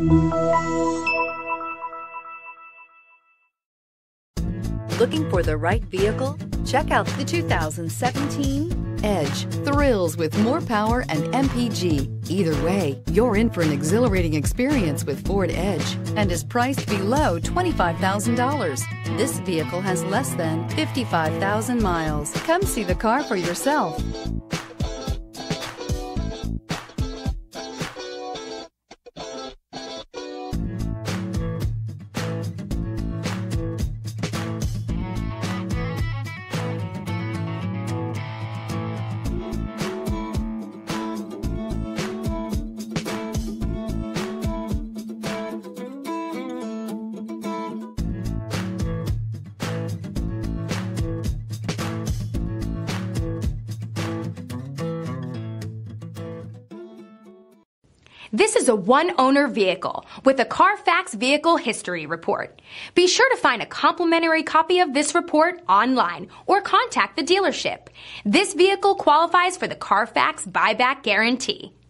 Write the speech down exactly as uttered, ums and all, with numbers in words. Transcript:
Looking for the right vehicle? Check out the two thousand seventeen Edge. Thrills with more power and M P G. Either way, you're in for an exhilarating experience with Ford Edge and is priced below twenty-five thousand dollars. This vehicle has less than fifty-five thousand miles. Come see the car for yourself. This is a one-owner vehicle with a Carfax Vehicle History Report. Be sure to find a complimentary copy of this report online or contact the dealership. This vehicle qualifies for the Carfax Buyback Guarantee.